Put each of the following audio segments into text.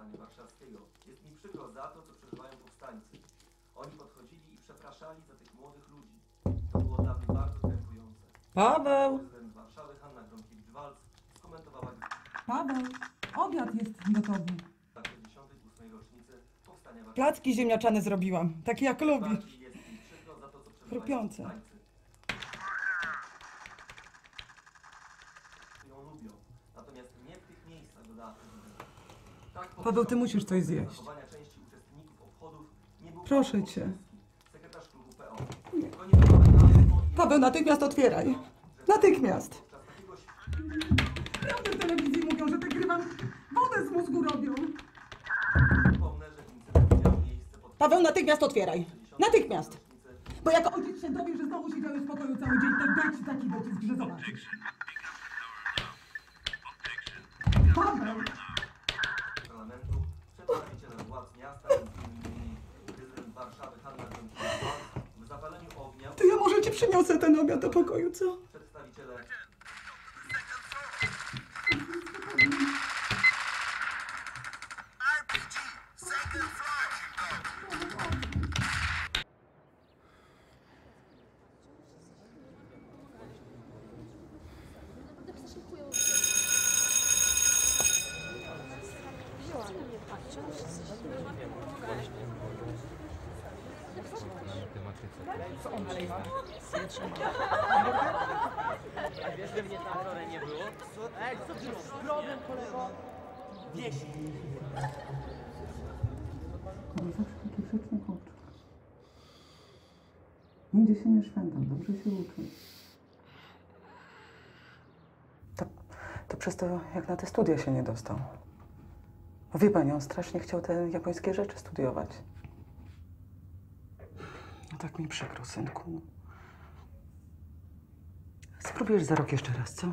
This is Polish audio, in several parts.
powstania warszawskiego. Jest mi przykro za to, co przeżywają powstańcy. Oni podchodzili i przepraszali za tych młodych ludzi. To było dla mnie bardzo krępujące. Paweł! Prezydent Warszawy Hanna Gronkiewicz-Waltz skomentowała Paweł, obiad jest gotowy. w 58. rocznicy powstania warszawskiego. Placki ziemniaczane zrobiłam, takie jak lubisz. Bardziej jest mi przykro za to, co przeżywają Chrupiące. powstańcy. Ją lubią, natomiast nie w tych miejscach, dodała prezydent. Tak Paweł, ty musisz coś zjeść. zachowania części uczestników obchodów nie był Proszę Paweł cię. Bobrowski, sekretarz klubu PO. To nie było nazwo i- Paweł, natychmiast otwieraj. Natychmiast. Podczas takiego Prawdy w telewizji mówią, że wygrywam wodę z mózgu robią. Przypomnę, że incydent miał miejsce pod Paweł, natychmiast otwieraj. 60. Natychmiast. rocznicę Bo jak ojciec się dowie, że znowu siedziałeś w pokoju cały dzień, to daj ci taki docisk, że zobaczysz. Paweł! parlamentu. Przedstawiciele władz miasta, m.in. prezydent Warszawy Hanna Gronkiewicz-Waltz, w zapaleniu ognia To ja może ci przyniosę ten obiad do pokoju, co? przedstawiciele RPG, second floor. A wiesz, że mnie tam wczoraj nie było? Ej, co ty z zdrowym, kolego? Wieś. Ale zawsze taki grzeczny chłopczyk. Nigdzie się nie szwendał, dobrze się uczy. To przez to, jak na te studia się nie dostał. Bo wie pani, on strasznie chciał te japońskie rzeczy studiować. No tak mi przykro, synku. Spróbujesz za rok jeszcze raz, co?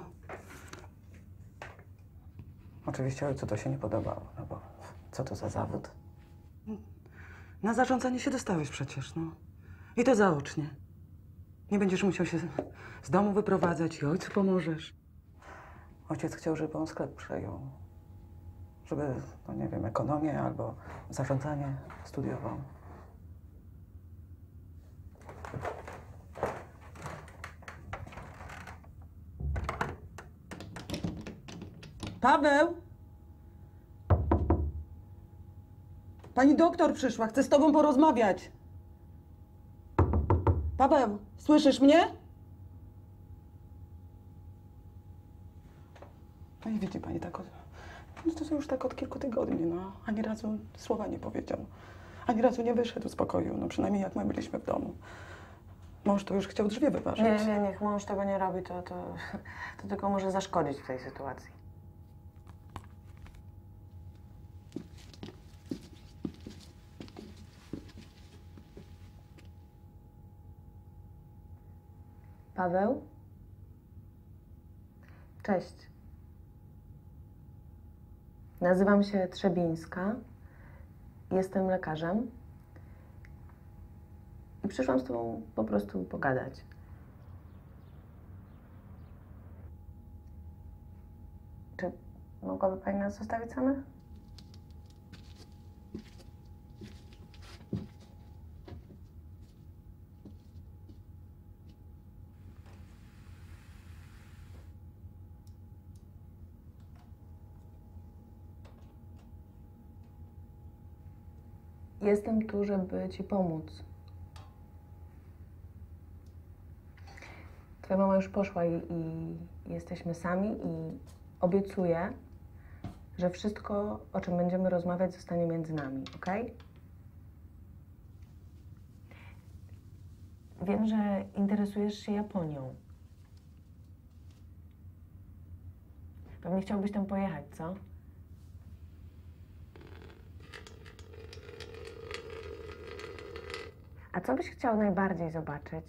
Oczywiście ojcu to się nie podobało, no bo co to za zawód? Na zarządzanie się dostałeś przecież, no. I to zaocznie. Nie będziesz musiał się z domu wyprowadzać i ojcu pomożesz. Ojciec chciał, żeby on sklep przejął. Żeby, no nie wiem, ekonomię albo zarządzanie studiował. Paweł! Pani doktor przyszła, chce z tobą porozmawiać. Paweł, słyszysz mnie? No i widzi pani tak no to już tak od kilku tygodni, no. Ani razu słowa nie powiedział. Ani razu nie wyszedł z pokoju, no przynajmniej jak my byliśmy w domu. Mąż to już chciał drzwi wyważyć. Nie, niech mąż tego nie robi, to tylko może zaszkodzić w tej sytuacji. Paweł? Cześć. Nazywam się Trzebińska. Jestem lekarzem. I przyszłam z tobą po prostu pogadać. Czy mogłaby pani nas zostawić same? Jestem tu, żeby ci pomóc. Twoja mama już poszła i jesteśmy sami i obiecuję, że wszystko, o czym będziemy rozmawiać, zostanie między nami, okej? Wiem, że interesujesz się Japonią. Pewnie chciałbyś tam pojechać, co? A co byś chciał najbardziej zobaczyć?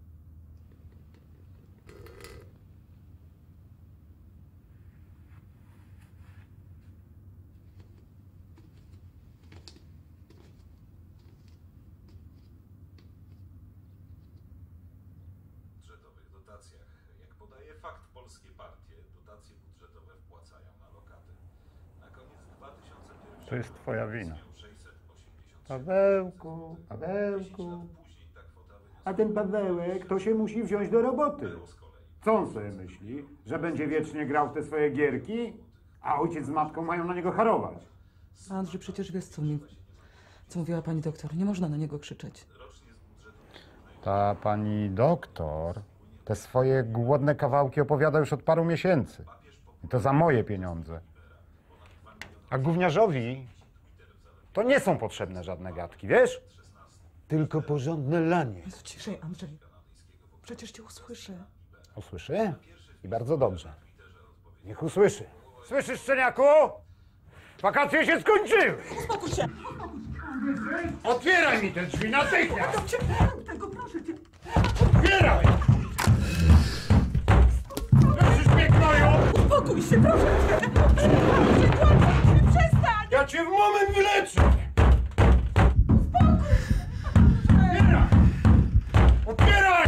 Budżetowych dotacjach. Jak podaje fakt, polskie partie dotacje budżetowe wpłacają na lokaty. Na To jest twoja wina. Pawełku, Pawełku. A ten Pawełek to się musi wziąć do roboty. Co on sobie myśli? Że będzie wiecznie grał w te swoje gierki? A ojciec z matką mają na niego harować. Andrzej, przecież wiesz, co mówiła pani doktor. Nie można na niego krzyczeć. Ta pani doktor te swoje głodne kawałki opowiada już od paru miesięcy. I to za moje pieniądze. A gówniarzowi to nie są potrzebne żadne gadki, wiesz? Tylko porządne lanie. Jezu, ciszej, Andrzej. Przecież cię usłyszy. Usłyszy? I bardzo dobrze. Niech usłyszy. Słyszysz, szczeniaku? Wakacje się skończyły! Uspokój się! Otwieraj mi te drzwi natychmiast! Tego proszę cię! Otwieraj! Słyszysz mnie, gnoju? Uspokój się, proszę cię! Przestań! Ja cię w moment wyleczę! Otwieraj! Otwieraj!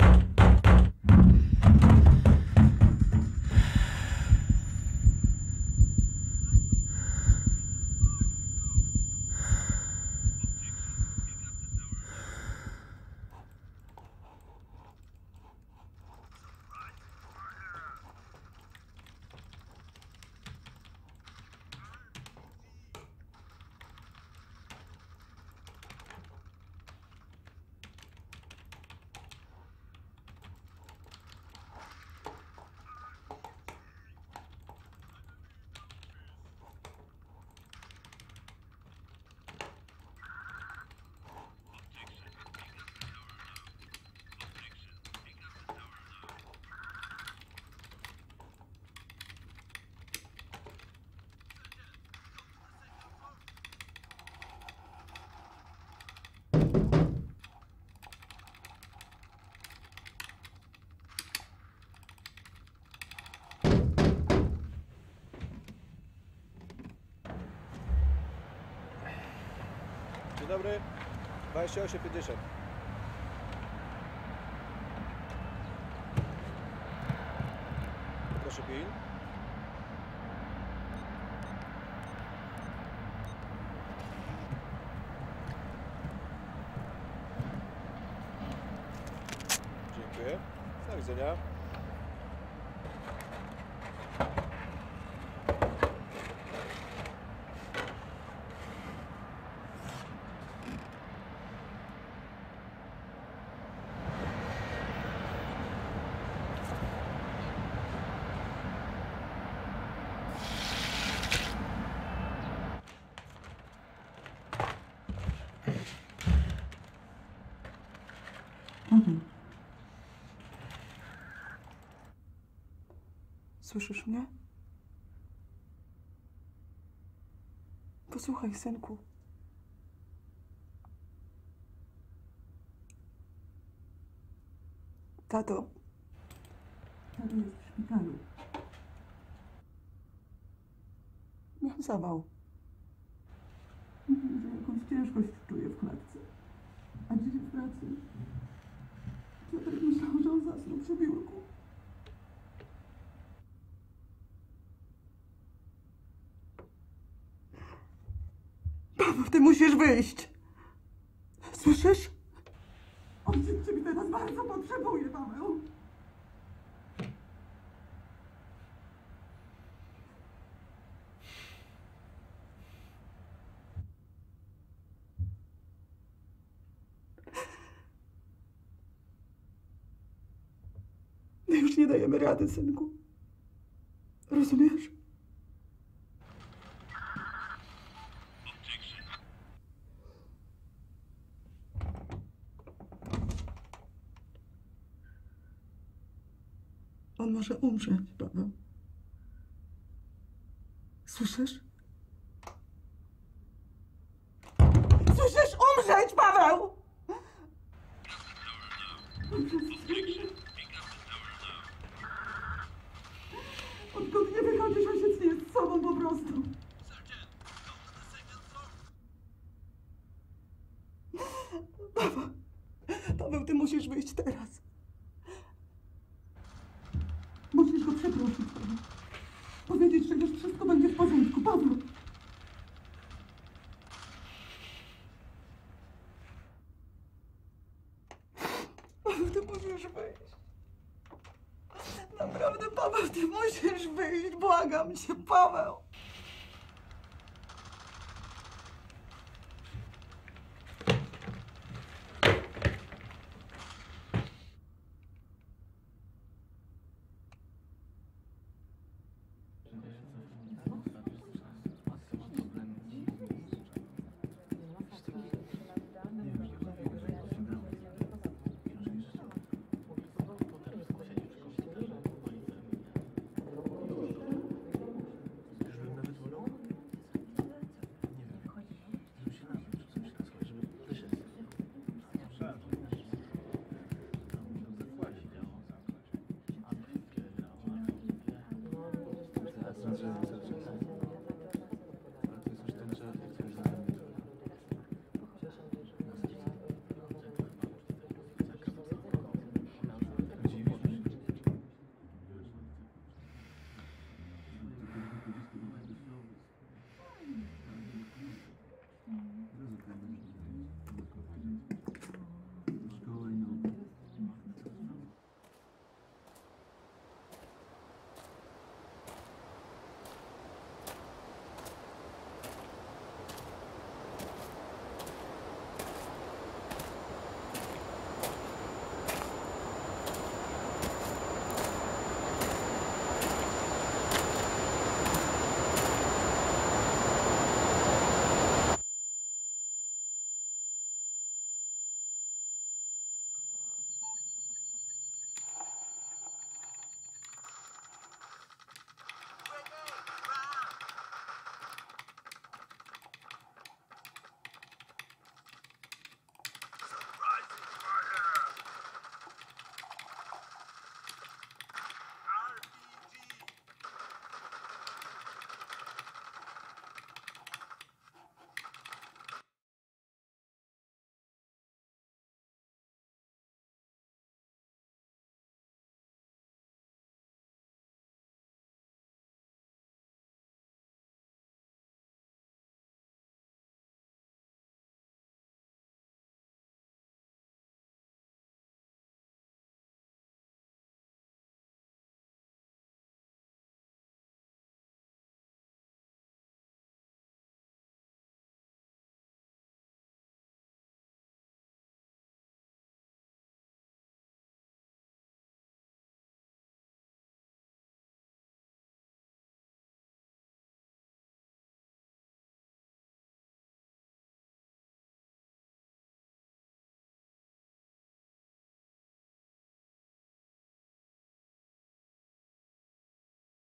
Dzień dobry, 28,50. Proszę PIN. Dziękuję. Do widzenia. Słyszysz mnie? Posłuchaj, synku. Tato jest w szpitalu. Miał zawał. Mówił, że jakąś ciężkość czuje w klatce. A dzisiaj w pracy Piotrek myślał, że on zasnął przy biurku. Paweł, ty musisz wyjść. Słyszysz? Ojciec ciebie teraz bardzo potrzebuje, Paweł. My już nie dajemy rady, synku. Rozumiesz? On może umrzeć, Paweł. Słyszysz? Słyszysz? Umrzeć, Paweł! Odkąd nie wychodzisz, ojciec nie jest z sobą po prostu. Paweł, ty musisz wyjść teraz. Musisz go przeprosić, Paweł. Powiedzieć, że już Wszystko będzie w porządku, Paweł. Paweł, ty musisz wyjść. Naprawdę, Paweł, ty musisz wyjść. Błagam cię, Paweł. Znaczy,